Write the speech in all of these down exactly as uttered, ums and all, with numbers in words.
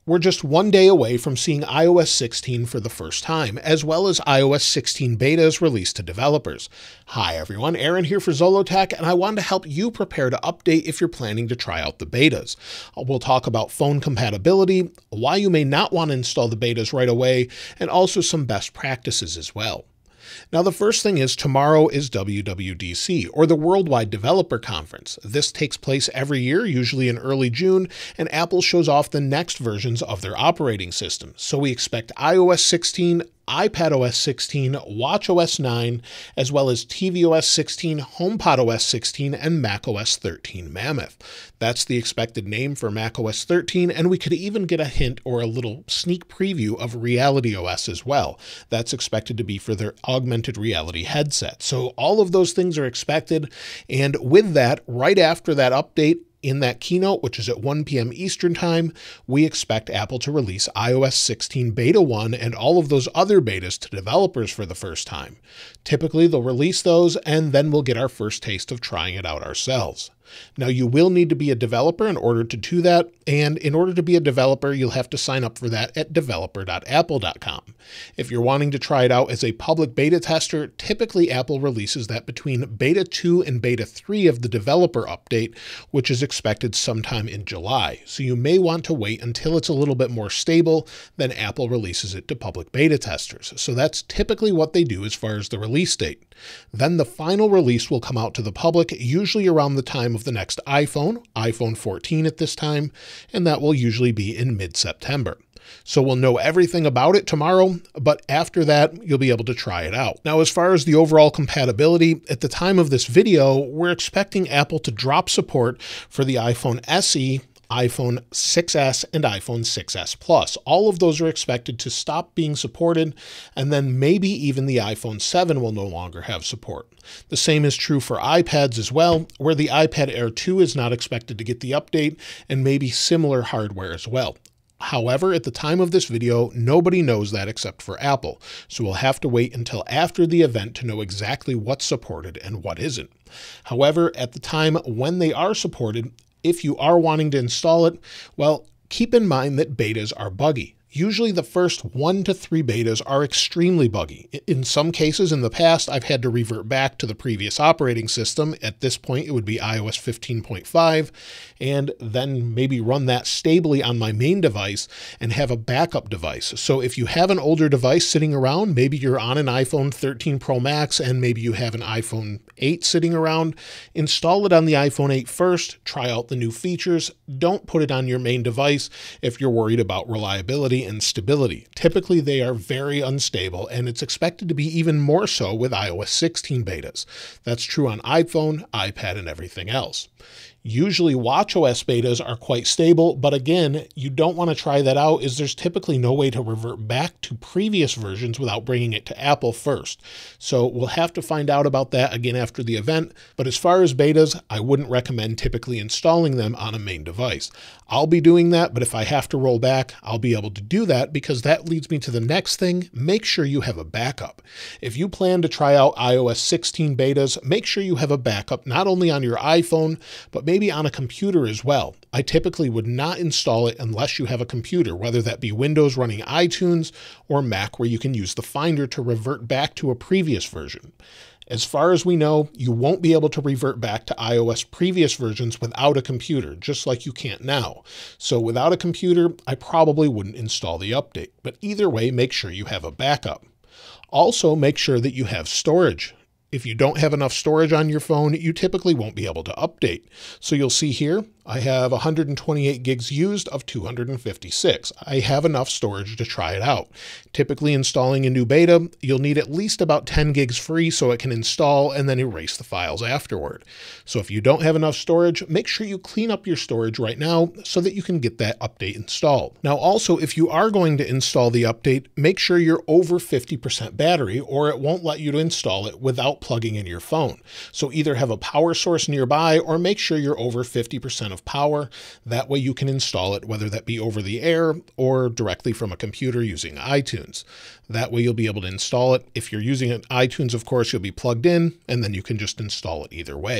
We're just one day away from seeing i O S sixteen for the first time, as well as i O S sixteen betas released to developers. Hi everyone, Aaron here for Zollotech, and I wanted to help you prepare to update if you're planning to try out the betas. We'll talk about phone compatibility, why you may not want to install the betas right away, and also some best practices as well. Now, the first thing is tomorrow is W W D C, or the Worldwide Developer Conference. This takes place every year, usually in early June, and Apple shows off the next versions of their operating system. So we expect i O S sixteen, iPadOS sixteen, watchOS nine, as well as tvOS sixteen, HomePodOS sixteen, and macOS thirteen Mammoth. That's the expected name for macOS thirteen, and we could even get a hint or a little sneak preview of RealityOS as well. That's expected to be for their augmented reality headset. So all of those things are expected, and with that, right after that update, in that keynote, which is at one p m Eastern Time, we expect Apple to release i O S sixteen Beta one and all of those other betas to developers for the first time. Typically, they'll release those, and then we'll get our first taste of trying it out ourselves. Now, you will need to be a developer in order to do that, and in order to be a developer, you'll have to sign up for that at developer dot apple dot com. If you're wanting to try it out as a public beta tester, typically Apple releases that between Beta two and Beta three of the developer update, which is expected sometime in July. So you may want to wait until it's a little bit more stable, then Apple releases it to public beta testers. So that's typically what they do as far as the release date. Then the final release will come out to the public, usually around the time of the next iPhone, iPhone fourteen at this time, and that will usually be in mid-September. So we'll know everything about it tomorrow, but after that, you'll be able to try it out. Now, as far as the overall compatibility, at the time of this video, we're expecting Apple to drop support for the iPhone S E, iPhone six S, and iPhone six S Plus. All of those are expected to stop being supported, and then maybe even the iPhone seven will no longer have support. The same is true for iPads as well, where the iPad Air two is not expected to get the update, and maybe similar hardware as well. However, at the time of this video, nobody knows that except for Apple, so we'll have to wait until after the event to know exactly what's supported and what isn't. However, at the time when they are supported, if you are wanting to install it, well, keep in mind that betas are buggy. Usually the first one to three betas are extremely buggy. In some cases in the past, I've had to revert back to the previous operating system. At this point, it would be i O S fifteen point five, and then maybe run that stably on my main device and have a backup device. So if you have an older device sitting around, maybe you're on an iPhone thirteen Pro Max and maybe you have an iPhone eight sitting around, install it on the iPhone eight first, try out the new features. Don't put it on your main device if you're worried about reliability and stability. Typically, they are very unstable, and it's expected to be even more so with i O S sixteen betas. That's true on iPhone, iPad, and everything else. Usually watchOS betas are quite stable, but again, you don't want to try that out as there's typically no way to revert back to previous versions without bringing it to Apple first. So we'll have to find out about that again after the event, but as far as betas, I wouldn't recommend typically installing them on a main device. I'll be doing that, but if I have to roll back, I'll be able to do that because that leads me to the next thing. Make sure you have a backup. If you plan to try out i O S sixteen betas, make sure you have a backup not only on your iPhone, but maybe on a computer as well. I typically would not install it unless you have a computer, whether that be Windows running iTunes or Mac where you can use the Finder to revert back to a previous version. As far as we know, you won't be able to revert back to iOS previous versions without a computer, just like you can't now. So without a computer, I probably wouldn't install the update. But either way, make sure you have a backup. Also, make sure that you have storage. If you don't have enough storage on your phone, you typically won't be able to update. So you'll see here, I have one hundred twenty-eight gigs used of two hundred fifty-six. I have enough storage to try it out. Typically installing a new beta, you'll need at least about ten gigs free so it can install and then erase the files afterward. So if you don't have enough storage, make sure you clean up your storage right now so that you can get that update installed. Now also, if you are going to install the update, make sure you're over fifty percent battery or it won't let you to install it without plugging in your phone. So either have a power source nearby or make sure you're over fifty percent of power. That way you can install it, whether that be over the air or directly from a computer using iTunes. That way you'll be able to install it. If you're using iTunes, of course, you'll be plugged in and then you can just install it either way.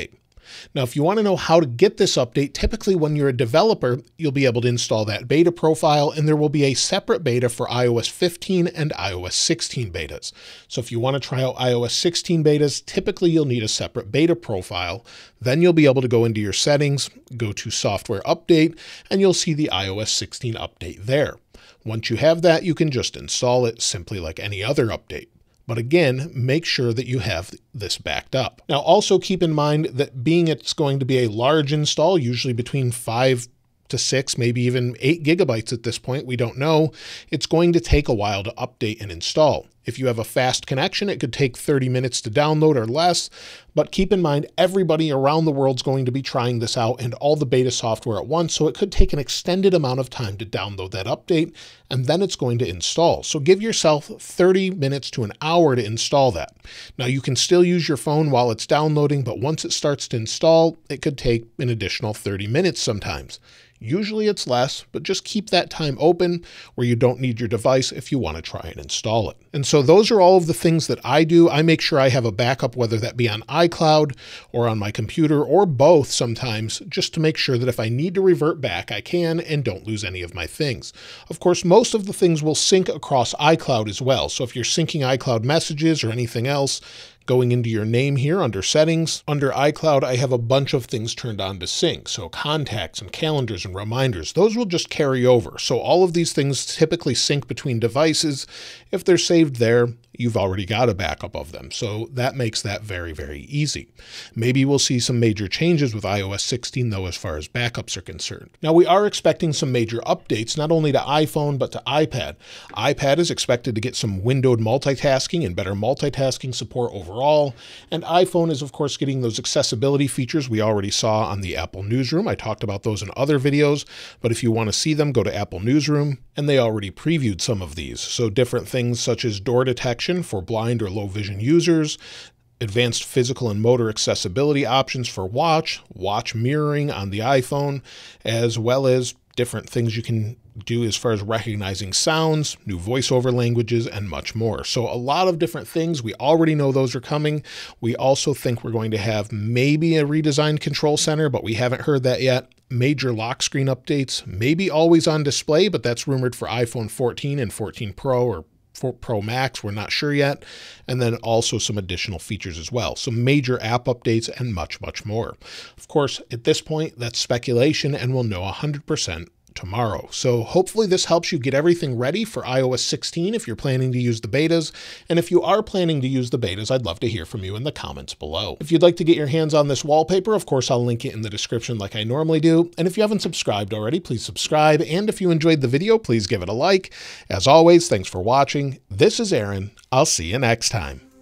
Now, if you want to know how to get this update, typically when you're a developer, you'll be able to install that beta profile, and there will be a separate beta for i O S fifteen and i O S sixteen betas. So if you want to try out i O S sixteen betas, typically you'll need a separate beta profile. Then you'll be able to go into your settings, go to software update, and you'll see the i O S sixteen update there. Once you have that, you can just install it simply like any other update. But again, make sure that you have this backed up. Now, also keep in mind that being it's going to be a large install, usually between five to six, maybe even eight gigabytes at this point, we don't know, it's going to take a while to update and install. If you have a fast connection, it could take thirty minutes to download or less, but keep in mind everybody around the world is going to be trying this out and all the beta software at once, so it could take an extended amount of time to download that update, and then it's going to install. So give yourself thirty minutes to an hour to install that. Now you can still use your phone while it's downloading, but once it starts to install, it could take an additional thirty minutes sometimes. Usually it's less, but just keep that time open where you don't need your device if you want to try and install it. And so those are all of the things that I do. I make sure I have a backup, whether that be on iCloud or on my computer or both sometimes, just to make sure that if I need to revert back, I can and don't lose any of my things. Of course, most of the things will sync across iCloud as well. So if you're syncing iCloud messages or anything else, going into your name here under settings, under iCloud, I have a bunch of things turned on to sync. So contacts and calendars and reminders, those will just carry over. So all of these things typically sync between devices. If they're saved there, you've already got a backup of them. So that makes that very, very easy. Maybe we'll see some major changes with i O S sixteen though, as far as backups are concerned. Now we are expecting some major updates, not only to iPhone, but to iPad. iPad is expected to get some windowed multitasking and better multitasking support overall. And iPhone is of course getting those accessibility features we already saw on the Apple Newsroom. I talked about those in other videos, but if you want to see them, go to Apple Newsroom, and they already previewed some of these. So different things such as door detection for blind or low vision users, advanced physical and motor accessibility options for watch, watch mirroring on the iPhone, as well as different things you can do as far as recognizing sounds, new voiceover languages, and much more. So a lot of different things. We already know those are coming. We also think we're going to have maybe a redesigned control center, but we haven't heard that yet. Major lock screen updates, maybe always on display, but that's rumored for iPhone fourteen and fourteen Pro or Pro Max, we're not sure yet, and then also some additional features as well. So major app updates and much, much more. Of course, at this point, that's speculation and we'll know one hundred percent tomorrow. So hopefully this helps you get everything ready for i O S sixteen if you're planning to use the betas. And if you are planning to use the betas, I'd love to hear from you in the comments below. If you'd like to get your hands on this wallpaper, of course, I'll link it in the description like I normally do. And if you haven't subscribed already, please subscribe. And if you enjoyed the video, please give it a like. As always, thanks for watching. This is Aaron. I'll see you next time.